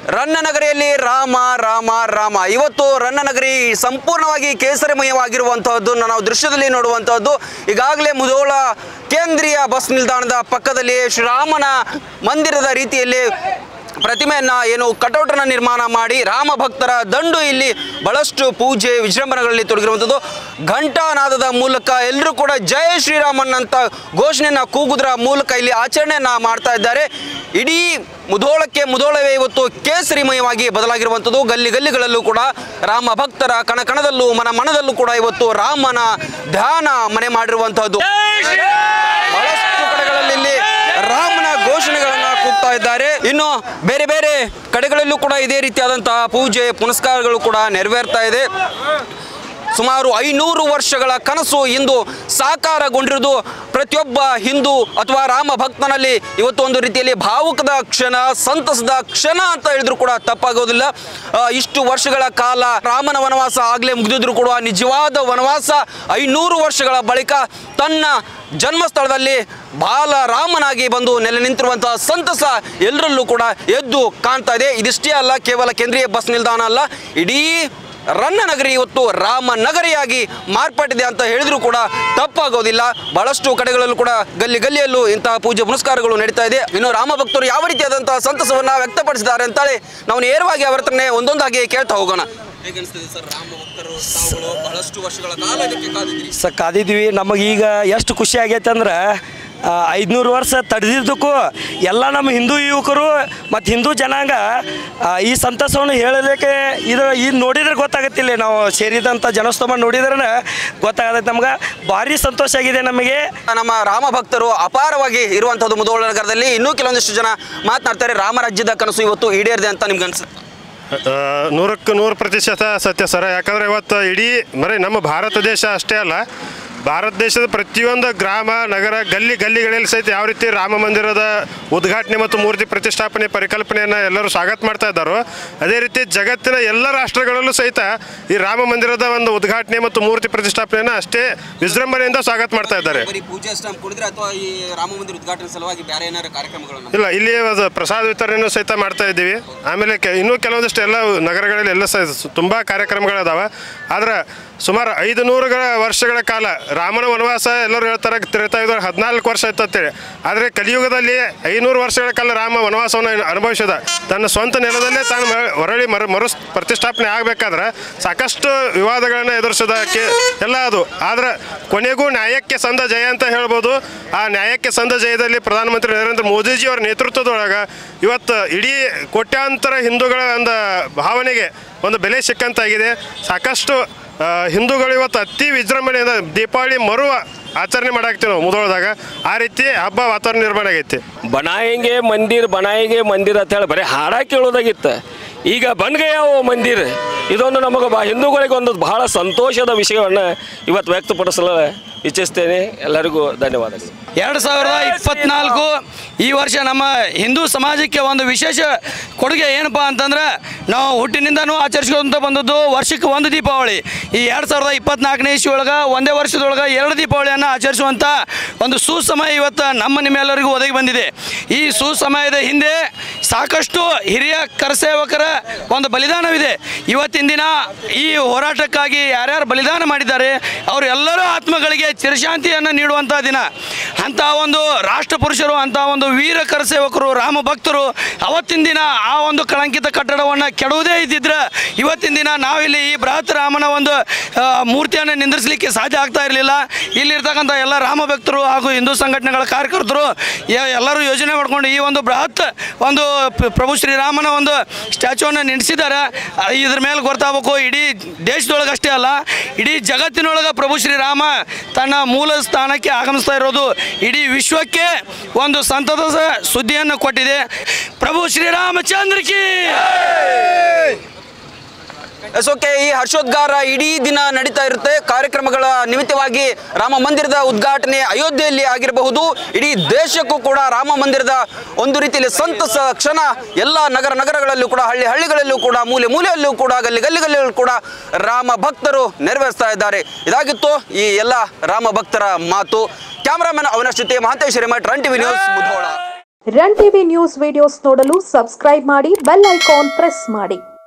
ರನ್ನನಗರಿಯಲ್ಲಿ ರಾಮ ರಾಮ ರಾಮ. ಇವತ್ತು ರನ್ನನಗರಿ ಸಂಪೂರ್ಣವಾಗಿ ಕೇಸರಿಮಯವಾಗಿರುವಂತಹದ್ದು ನಾವು ದೃಶ್ಯದಲ್ಲಿ ನೋಡುವಂತಹದ್ದು. ಈಗಾಗಲೇ ಮುಧೋಳ ಕೇಂದ್ರೀಯ ಬಸ್ ನಿಲ್ದಾಣದ ಪಕ್ಕದಲ್ಲಿ ಶ್ರೀರಾಮನ ಮಂದಿರದ ರೀತಿಯಲ್ಲಿ ಪ್ರತಿಮೆಯನ್ನು ಏನು ಕಟೌಟನ್ನು ನಿರ್ಮಾಣ ಮಾಡಿ ರಾಮ ಭಕ್ತರ ದಂಡು ಇಲ್ಲಿ ಬಹಳಷ್ಟು ಪೂಜೆ ವಿಜೃಂಭಣೆಗಳಲ್ಲಿ ತೊಡಗಿರುವಂಥದ್ದು. ಘಂಟಾನಾದದ ಮೂಲಕ ಎಲ್ಲರೂ ಕೂಡ ಜೈ ಶ್ರೀರಾಮನ್ ಅಂತ ಘೋಷಣೆಯನ್ನು ಕೂಗುವುದರ ಮೂಲಕ ಇಲ್ಲಿ ಆಚರಣೆಯನ್ನು ಮಾಡ್ತಾ ಇದ್ದಾರೆ. ಇಡೀ ಮುಧೋಳವೇ ಇವತ್ತು ಕೇಸರಿಮಯವಾಗಿ ಬದಲಾಗಿರುವಂಥದ್ದು. ಗಲ್ಲಿ ಗಲ್ಲಿಗಳಲ್ಲೂ ಕೂಡ ರಾಮ ಭಕ್ತರ ಕಣಕಣದಲ್ಲೂ ಮನದಲ್ಲೂ ಕೂಡ ಇವತ್ತು ರಾಮನ ಧ್ಯಾನ ಮನೆ ಮಾಡಿರುವಂತಹದ್ದು. ಬಹಳಷ್ಟು ಕಡೆಗಳಲ್ಲಿ ಇಲ್ಲಿ ರಾಮನ ಘೋಷಣೆಗಳನ್ನ ಕೂಗ್ತಾ ಇದ್ದಾರೆ. ಇನ್ನು ಬೇರೆ ಬೇರೆ ಕಡೆಗಳಲ್ಲೂ ಕೂಡ ಇದೇ ರೀತಿಯಾದಂತಹ ಪೂಜೆ ಪುನಸ್ಕಾರಗಳು ಕೂಡ ನೆರವೇರ್ತಾ ಇದೆ. ಸುಮಾರು 500 ವರ್ಷಗಳ ಕನಸು ಇಂದು ಸಾಕಾರಗೊಂಡಿರುವುದು ಪ್ರತಿಯೊಬ್ಬ ಹಿಂದೂ ಅಥವಾ ರಾಮ ಭಕ್ತನಲ್ಲಿ ಇವತ್ತು ಒಂದು ರೀತಿಯಲ್ಲಿ ಭಾವುಕದ ಕ್ಷಣ, ಸಂತಸದ ಕ್ಷಣ ಅಂತ ಹೇಳಿದ್ರು ಕೂಡ ತಪ್ಪಾಗೋದಿಲ್ಲ. ಇಷ್ಟು ವರ್ಷಗಳ ಕಾಲ ರಾಮನ ವನವಾಸ ಆಗಲೇ ಮುಗಿದಿದ್ರು ಕೂಡ ನಿಜವಾದ ವನವಾಸ 500 ವರ್ಷಗಳ ಬಳಿಕ ತನ್ನ ಜನ್ಮಸ್ಥಳದಲ್ಲಿ ಬಾಲರಾಮನಾಗಿ ಬಂದು ನೆಲೆ ನಿಂತಿರುವಂತಹ ಸಂತಸ ಎಲ್ಲರಲ್ಲೂ ಕೂಡ ಎದ್ದು ಕಾಣ್ತಾ ಇದೆ. ಇದಿಷ್ಟೇ ಅಲ್ಲ, ಕೇವಲ ಕೇಂದ್ರೀಯ ಬಸ್ ನಿಲ್ದಾಣ ಅಲ್ಲ, ಇಡೀ ರನ್ನನಗರಿ ಇವತ್ತು ರಾಮನಗರಿಯಾಗಿ ಮಾರ್ಪಟ್ಟಿದೆ ಅಂತ ಹೇಳಿದ್ರು ಕೂಡ ತಪ್ಪಾಗೋದಿಲ್ಲ. ಬಹಳಷ್ಟು ಕಡೆಗಳಲ್ಲೂ ಕೂಡ ಗಲ್ಲಿಯಲ್ಲೂ ಇಂತಹ ಪೂಜೆ ಪುನಸ್ಕಾರಗಳು ನಡೀತಾ ಇದೆ. ಇನ್ನು ರಾಮ ಭಕ್ತರು ಯಾವ ರೀತಿಯಾದಂತಹ ಸಂತಸವನ್ನ ವ್ಯಕ್ತಪಡಿಸಿದ್ದಾರೆ ಅಂತೇಳಿ ನಾವು ನೇರವಾಗಿ ಅವರ ಹತ್ರನೇ ಒಂದೊಂದಾಗಿ ಕೇಳ್ತಾ ಹೋಗೋಣ. ಹೇಗನ್ನಿಸ್ತದೆ ಸರ್, ರಾಮ ಭಕ್ತರು ತಾವುಗಳು ಬಹಳಷ್ಟು ವರ್ಷಗಳ ಕಾಲ ಇದಕ್ಕೆ ಕಾದಿದ್ರಿ? ಸರ್ ಕಾದಿದ್ವಿ. ನಮಗೀಗ ಎಷ್ಟು ಖುಷಿ ಆಗೈತೆ ಅಂದ್ರೆ 500 ವರ್ಷ ತಡೆದಿದ್ದಕ್ಕೂ ಎಲ್ಲ ನಮ್ಮ ಹಿಂದೂ ಯುವಕರು ಮತ್ತು ಹಿಂದೂ ಜನಾಂಗ ಈ ಸಂತಸವನ್ನು ಹೇಳಲಿಕ್ಕೆ ಇದು ನೋಡಿದ್ರೆ ಗೊತ್ತಾಗತ್ತಿಲ್ಲ. ನಾವು ಸೇರಿದಂಥ ಜನಸ್ತೋಮ ನೋಡಿದ್ರೆ ಗೊತ್ತಾಗತ್ತೆ. ನಮ್ಗೆ ಭಾರಿ ಸಂತೋಷ ಆಗಿದೆ. ನಮಗೆ ನಮ್ಮ ರಾಮ ಭಕ್ತರು ಅಪಾರವಾಗಿ ಇರುವಂಥದ್ದು ಮುಧೋಳ ನಗರದಲ್ಲಿ. ಇನ್ನೂ ಕೆಲವೊಂದಿಷ್ಟು ಜನ ಮಾತನಾಡ್ತಾರೆ, ರಾಮರಾಜ್ಯದ ಕನಸು ಇವತ್ತು ಈಡೇರಿದೆ ಅಂತ ನಿಮ್ಗೆ ಅನ್ಸುತ್ತೆ? 100ಕ್ಕೆ 100% ಸತ್ಯ ಸರ್. ಯಾಕಂದರೆ ಇವತ್ತು ಇಡೀ ಬರೀ ನಮ್ಮ ಭಾರತ ದೇಶ ಅಷ್ಟೇ ಅಲ್ಲ, ಭಾರತ ದೇಶದ ಪ್ರತಿಯೊಂದು ಗ್ರಾಮ ನಗರ ಗಲ್ಲಿಗಳಲ್ಲಿ ಸಹಿತ ಯಾವ ರೀತಿ ರಾಮ ಮಂದಿರದ ಉದ್ಘಾಟನೆ ಮತ್ತು ಮೂರ್ತಿ ಪ್ರತಿಷ್ಠಾಪನೆ ಪರಿಕಲ್ಪನೆಯನ್ನು ಎಲ್ಲರೂ ಸ್ವಾಗತ ಮಾಡ್ತಾ ಇದ್ದಾರೋ, ಅದೇ ರೀತಿ ಜಗತ್ತಿನ ಎಲ್ಲ ರಾಷ್ಟ್ರಗಳಲ್ಲೂ ಸಹಿತ ಈ ರಾಮ ಮಂದಿರದ ಒಂದು ಉದ್ಘಾಟನೆ ಮತ್ತು ಮೂರ್ತಿ ಪ್ರತಿಷ್ಠಾಪನೆಯನ್ನು ಅಷ್ಟೇ ವಿಜೃಂಭಣೆಯಿಂದ ಸ್ವಾಗತ ಮಾಡ್ತಾ ಇದ್ದಾರೆ. ಇಲ್ಲ, ಇಲ್ಲಿ ಪ್ರಸಾದ ವಿತರಣೆಯನ್ನು ಸಹಿತ ಮಾಡ್ತಾ ಇದ್ದೀವಿ. ಆಮೇಲೆ ಇನ್ನೂ ಕೆಲವೊಂದಿಷ್ಟು ಎಲ್ಲ ನಗರಗಳಲ್ಲಿ ಎಲ್ಲ ತುಂಬ ಕಾರ್ಯಕ್ರಮಗಳದಾವೆ. ಆದ್ರೆ ಸುಮಾರು 500 ವರ್ಷಗಳ ಕಾಲ ರಾಮನ ವನವಾಸ ಎಲ್ಲರೂ ಹೇಳ್ತಾರೆ ತ್ರೇತಾಯುಗ 14 ವರ್ಷ ಆಯ್ತು ಅಂತೇಳಿ. ಆದರೆ ಕಲಿಯುಗದಲ್ಲಿ 500 ವರ್ಷಗಳ ಕಾಲ ರಾಮ ವನವಾಸವನ್ನು ಅನುಭವಿಸಿದ. ತನ್ನ ಸ್ವಂತ ನೆಲದಲ್ಲೇ ತಾನು ಹೊರಳಿ ಮರು ಪ್ರತಿಷ್ಠಾಪನೆ ಆಗಬೇಕಾದ್ರೆ ಸಾಕಷ್ಟು ವಿವಾದಗಳನ್ನು ಎದುರಿಸೋದಕ್ಕೆ ಎಲ್ಲ ಅದು. ಆದರೆ ಕೊನೆಗೂ ನ್ಯಾಯಕ್ಕೆ ಸಂದ ಜಯ ಅಂತ ಹೇಳ್ಬೋದು. ಆ ನ್ಯಾಯಕ್ಕೆ ಸಂದ ಜಯದಲ್ಲಿ ಪ್ರಧಾನಮಂತ್ರಿ ನರೇಂದ್ರ ಮೋದಿಜಿಯವರ ನೇತೃತ್ವದೊಳಗೆ ಇವತ್ತು ಇಡೀ ಕೋಟ್ಯಾಂತರ ಹಿಂದೂಗಳ ಒಂದು ಭಾವನೆಗೆ ಒಂದು ಬೆಲೆ ಸಿಕ್ಕಂತಾಗಿದೆ. ಸಾಕಷ್ಟು ಹಿಂದೂಗಳು ಇವತ್ತು ಅತಿ ವಿಜೃಂಭಣೆಯಿಂದ ದೀಪಾವಳಿ ಆಚರಣೆ ಮಾಡಾಕ್ತೀವಿ ನಾವು ಮುಧೋಳದಾಗ. ಆ ರೀತಿ ಹಬ್ಬ ವಾತಾವರಣ ನಿರ್ಮಾಣ ಆಗೈತಿ. ಬನಾಯಿಗೆ ಮಂದಿರ ಅಂತ ಹೇಳಿ ಬರೀ ಹಾಡ ಕೇಳೋದಾಗಿತ್ತು. ಈಗ ಬನ್ಗಯಾವ ಮಂದಿರ, ಇದೊಂದು ನಮಗೆ ಹಿಂದೂಗಳಿಗೆ ಒಂದು ಬಹಳ ಸಂತೋಷದ ವಿಷಯವನ್ನು ಇವತ್ತು ವ್ಯಕ್ತಪಡಿಸಲು ಇಚ್ಛಿಸ್ತೇನೆ. ಎಲ್ಲರಿಗೂ ಧನ್ಯವಾದಗಳು. 2024 ಈ ವರ್ಷ ನಮ್ಮ ಹಿಂದೂ ಸಮಾಜಕ್ಕೆ ಒಂದು ವಿಶೇಷ ಕೊಡುಗೆ ಏನಪ್ಪ ಅಂತಂದ್ರೆ, ನಾವು ಹುಟ್ಟಿನಿಂದನೂ ಆಚರಿಸ್ಕೊಂತ ಬಂದದ್ದು ವರ್ಷಕ್ಕೆ ಒಂದು ದೀಪಾವಳಿ. ಈ 2024ನೇ ಇಸ್ವಿ ಒಳಗೆ ಒಂದೇ ವರ್ಷದೊಳಗೆ 2 ದೀಪಾವಳಿಯನ್ನು ಆಚರಿಸುವಂಥ ಒಂದು ಸುಸಮಯ ಇವತ್ತು ನಿಮ್ಮೆಲ್ಲರಿಗೂ ಒದಗಿ ಬಂದಿದೆ. ಈ ಸುಸಮಯದ ಹಿಂದೆ ಸಾಕಷ್ಟು ಹಿರಿಯ ಕರಸೇವಕರ ಒಂದು ಬಲಿದಾನವಿದೆ. ಇವತ್ತಿನ ದಿನ ಈ ಹೋರಾಟಕ್ಕಾಗಿ ಯಾರ್ಯಾರು ಬಲಿದಾನ ಮಾಡಿದ್ದಾರೆ ಅವರೆಲ್ಲರೂ ಆತ್ಮಗಳಿಗೆ ಚಿರಶಾಂತಿಯನ್ನು ನೀಡುವಂಥ ದಿನ. ಅಂಥ ಒಂದು ರಾಷ್ಟ್ರ ಪುರುಷರು, ಅಂಥ ಒಂದು ವೀರ ಕರಸೇವಕರು, ರಾಮ ಭಕ್ತರು ಅವತ್ತಿನ ದಿನ ಆ ಒಂದು ಕಳಂಕಿತ ಕಟ್ಟಡವನ್ನು ಕೆಡುವುದೇ ಇದ್ದಿದ್ರೆ ಇವತ್ತಿನ ದಿನ ನಾವಿಲ್ಲಿ ಈ ಬೃಹತ್ ರಾಮನ ಒಂದು ಮೂರ್ತಿಯನ್ನು ನಿಂದಿರಿಸಲಿಕ್ಕೆ ಸಾಧ್ಯ ಆಗ್ತಾ ಇರಲಿಲ್ಲ. ಇಲ್ಲಿರ್ತಕ್ಕಂಥ ಎಲ್ಲ ರಾಮ ಭಕ್ತರು ಹಾಗೂ ಹಿಂದೂ ಸಂಘಟನೆಗಳ ಕಾರ್ಯಕರ್ತರು ಎಲ್ಲರೂ ಯೋಜನೆ ಮಾಡಿಕೊಂಡು ಈ ಒಂದು ಬೃಹತ್ ಒಂದು ಪ್ರಭು ಶ್ರೀರಾಮನ ಒಂದು ಸ್ಟ್ಯಾಚ್ಯೂವನ್ನು ನಿಲ್ಲಿಸಿದ್ದಾರೆ. ಇದ್ರ ಮೇಲೆ ಗೊತ್ತಾಗಬೇಕು, ಇಡೀ ದೇಶದೊಳಗೆ ಅಷ್ಟೇ ಅಲ್ಲ, ಇಡೀ ಜಗತ್ತಿನೊಳಗೆ ಪ್ರಭು ಶ್ರೀರಾಮ ತನ್ನ ಮೂಲ ಸ್ಥಾನಕ್ಕೆ ಆಗಮಿಸ್ತಾ ಇರೋದು ಇಡೀ ವಿಶ್ವಕ್ಕೆ ಒಂದು ಸಂತಸದ ಸುದ್ದಿಯನ್ನು ಕೊಟ್ಟಿದೆ. ಪ್ರಭು ಶ್ರೀರಾಮಚಂದ್ರಕಿ. ಓಕೆ, ಈ ಹರ್ಷೋದ್ಗಾರ ಇಡೀ ದಿನ ನಡೀತಾ ಇರುತ್ತೆ. ಕಾರ್ಯಕ್ರಮಗಳ ನಿಮಿತ್ತವಾಗಿ ರಾಮ ಮಂದಿರದ ಉದ್ಘಾಟನೆ ಅಯೋಧ್ಯೆಯಲ್ಲಿ ಆಗಿರಬಹುದು. ಇಡೀ ದೇಶಕ್ಕೂ ಕೂಡ ರಾಮ ಮಂದಿರದ ಒಂದು ರೀತಿಯಲ್ಲಿ ಸಂತಸ ಕ್ಷಣ ಎಲ್ಲ ನಗರಗಳಲ್ಲೂ ಕೂಡ ಹಳ್ಳಿಗಳಲ್ಲೂ ಕೂಡ ಮೂಲೆಯಲ್ಲೂ ಕೂಡ ಗಲ್ಲಿಗಳಲ್ಲೂ ಕೂಡ ರಾಮ ಭಕ್ತರು ನೆರವೇರಿಸ್ತಾ ಇದ್ದಾರೆ. ಇದಾಗಿತ್ತು ಈ ಎಲ್ಲ ರಾಮ ಭಕ್ತರ ಮಾತು. ಕ್ಯಾಮರಾಮನ್ ಅವನ ಜೊತೆ Mahantesh Hiremath, run TV news, Mudhol. Run TV news videos ನೋಡಲು ಸಬ್ಸ್ಕ್ರೈಬ್ ಮಾಡಿ, ಬೆಲ್ ಐಕಾನ್ ಪ್ರೆಸ್ ಮಾಡಿ.